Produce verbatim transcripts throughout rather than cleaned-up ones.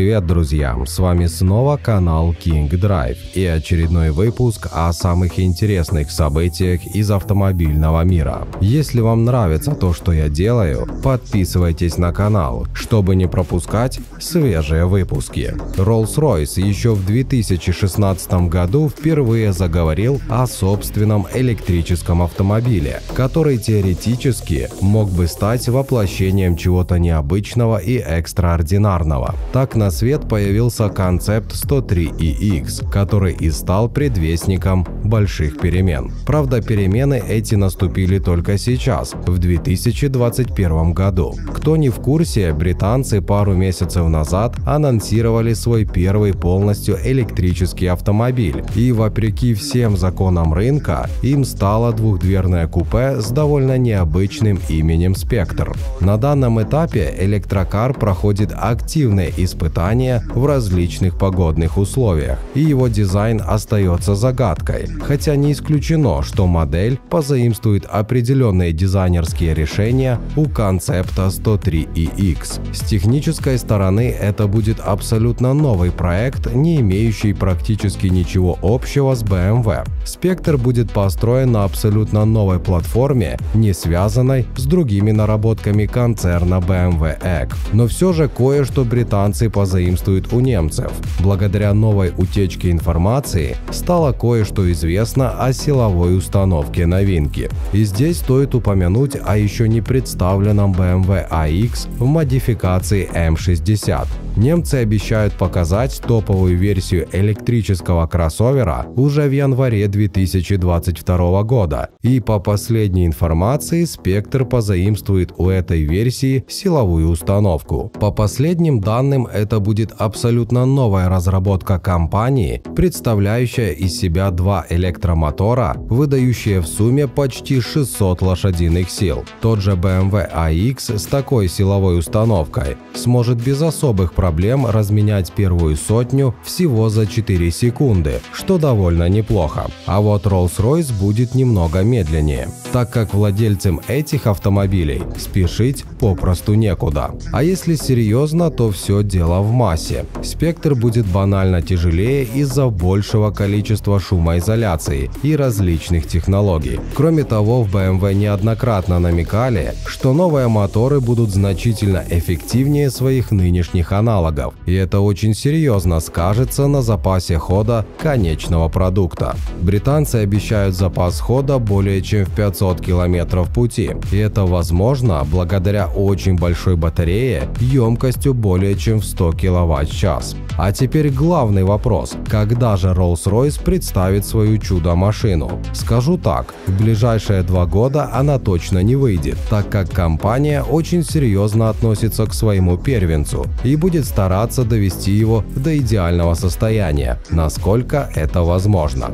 Привет, друзья! С вами снова канал King Drive и очередной выпуск о самых интересных событиях из автомобильного мира. Если вам нравится то, что я делаю, подписывайтесь на канал, чтобы не пропускать свежие выпуски. Rolls-Royce еще в две тысячи шестнадцатом году впервые заговорил о собственном электрическом автомобиле, который теоретически мог бы стать воплощением чего-то необычного и экстраординарного. Так на свет появился концепт сто три и икс, который и стал предвестником больших перемен. Правда, перемены эти наступили только сейчас, в две тысячи двадцать первом году. Кто не в курсе, британцы пару месяцев назад анонсировали свой первый полностью электрический автомобиль, и вопреки всем законам рынка, им стало двухдверное купе с довольно необычным именем Spectre. На данном этапе электрокар проходит активные испытания в различных погодных условиях, и его дизайн остается загадкой, хотя не исключено, что модель позаимствует определенные дизайнерские решения у концепта сто три и икс. С технической стороны это будет абсолютно новый проект, не имеющий практически ничего общего с бэ эм вэ. Spectre будет построен на абсолютно новой платформе, не связанной с другими наработками концерна бэ эм вэ и си. Но все же кое-что британцы позаимствуют у немцев. Благодаря новой утечке информации стало кое-что известно о силовой установке новинки. И здесь стоит упомянуть о еще не представленном бэ эм вэ и икс в модификации эм шестьдесят. Немцы обещают показать топовую версию электрического кроссовера уже в январе две тысячи двадцать второго года, и по последней информации Spectre позаимствует у этой версии силовую установку. По последним данным, это будет абсолютно новая разработка компании, представляющая из себя два электромотора, выдающие в сумме почти шестьсот лошадиных сил. Тот же бэ эм вэ и икс с такой силовой установкой сможет без особых проблем разменять первую сотню всего за четыре секунды, что довольно неплохо. А вот Rolls-Royce будет немного медленнее, так как владельцам этих автомобилей спешить попросту некуда. А если серьезно, то все дело в массе. Spectre будет банально тяжелее из-за большего количества шумоизоляции и различных технологий. Кроме того, в бэ эм вэ неоднократно намекали, что новые моторы будут значительно эффективнее своих нынешних аналогов, и это очень серьезно скажется на запасе хода конечного продукта. Британцы обещают запас хода более чем в пятьсот километров пути, и это возможно благодаря очень большой батарее емкостью более чем в сто киловатт-час. А теперь главный вопрос: когда же Rolls-Royce представит свою чудо-машину? Скажу так, в ближайшие два года она точно не выйдет, так как компания очень серьезно относится к своему первенцу и будет стараться довести его до идеального состояния, насколько это возможно.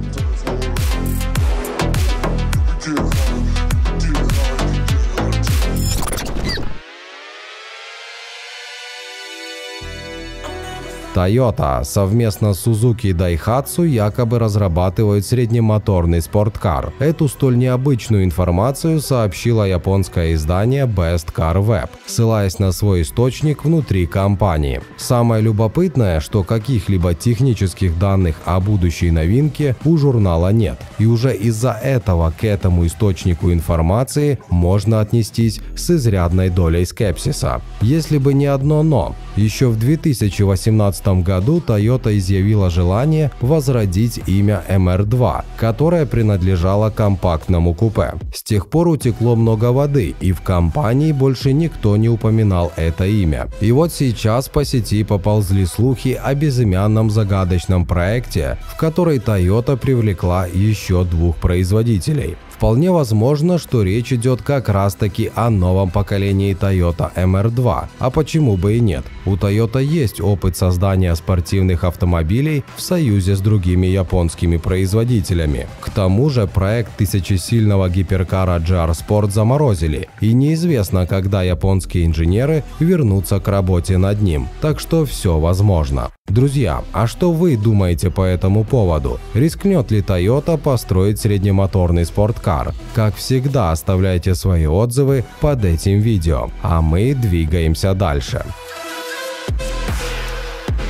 Toyota совместно с Suzuki и Daihatsu якобы разрабатывают среднемоторный спорткар. Эту столь необычную информацию сообщило японское издание Best Car Web, ссылаясь на свой источник внутри компании. Самое любопытное, что каких-либо технических данных о будущей новинке у журнала нет, и уже из-за этого к этому источнику информации можно отнестись с изрядной долей скепсиса. Если бы не одно «но». Еще в две тысячи восемнадцатом году Toyota изъявила желание возродить имя эм эр два, которое принадлежало компактному купе. С тех пор утекло много воды, и в компании больше никто не упоминал это имя. И вот сейчас по сети поползли слухи о безымянном загадочном проекте, в который Toyota привлекла еще двух производителей. Вполне возможно, что речь идет как раз таки о новом поколении Toyota эм эр два, а почему бы и нет? У Toyota есть опыт создания спортивных автомобилей в союзе с другими японскими производителями. К тому же проект тысячесильного гиперкара джи ар Sport заморозили, и неизвестно, когда японские инженеры вернутся к работе над ним, так что все возможно. Друзья, а что вы думаете по этому поводу? Рискнет ли Toyota построить среднемоторный спорткар? Как всегда, оставляйте свои отзывы под этим видео, а мы двигаемся дальше.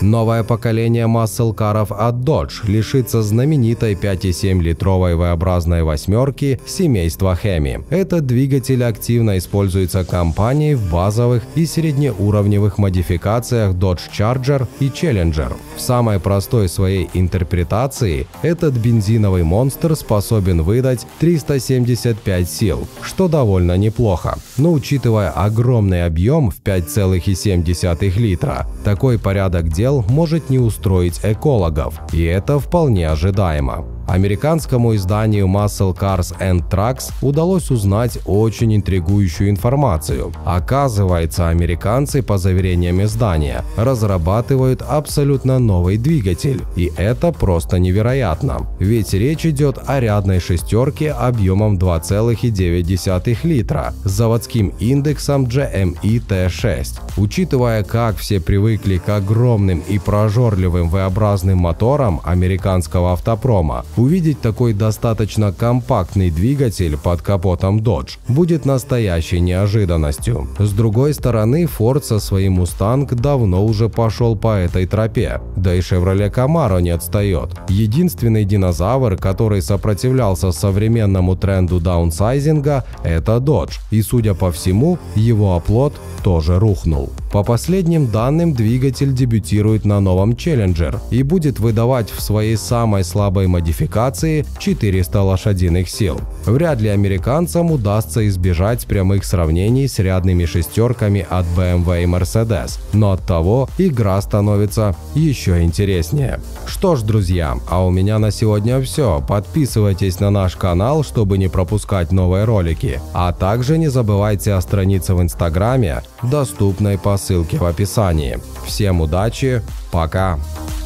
Новое поколение маслкаров от Dodge лишится знаменитой пять и семь литровой V-образной восьмерки семейства Hemi. Этот двигатель активно используется компанией в базовых и среднеуровневых модификациях Dodge Charger и Challenger. В самой простой своей интерпретации этот бензиновый монстр способен выдать триста семьдесят пять сил, что довольно неплохо. Но учитывая огромный объем в пять целых семь десятых литра, такой порядок дел может не устроить экологов, и это вполне ожидаемо. Американскому изданию Muscle Cars and Trucks удалось узнать очень интригующую информацию. Оказывается, американцы, по заверениям издания, разрабатывают абсолютно новый двигатель. И это просто невероятно. Ведь речь идет о рядной шестерке объемом два целых девять десятых литра с заводским индексом джи эм и ти шесть. Учитывая, как все привыкли к огромным и прожорливым V-образным моторам американского автопрома, увидеть такой достаточно компактный двигатель под капотом Dodge будет настоящей неожиданностью. С другой стороны, Ford со своим Mustang давно уже пошел по этой тропе, да и Chevrolet Camaro не отстает. Единственный динозавр, который сопротивлялся современному тренду даунсайзинга, это Dodge, и, судя по всему, его оплот тоже рухнул. По последним данным, двигатель дебютирует на новом Challenger и будет выдавать в своей самой слабой модификации четыреста лошадиных сил. Вряд ли американцам удастся избежать прямых сравнений с рядными шестерками от бэ эм вэ и Mercedes, но оттого игра становится еще интереснее. Что ж, друзья, а у меня на сегодня все. Подписывайтесь на наш канал, чтобы не пропускать новые ролики, а также не забывайте о странице в Инстаграме, доступной по ссылке в описании. Всем удачи, пока!